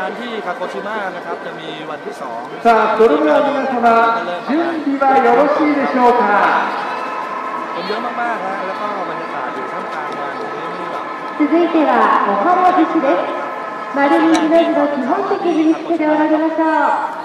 านที่คาโกชิมะนะครับจะมีวันที่2 さあそれでは皆様準備はよろしいでしょうか。 คนเยอะมากๆนะแล้วก็บรรยากาศอยู่ท่ามกลางงานตรงนี้นี่แบบ続いてはおはも寿司です。丸にひの字の基本的振り付けでおられましょう。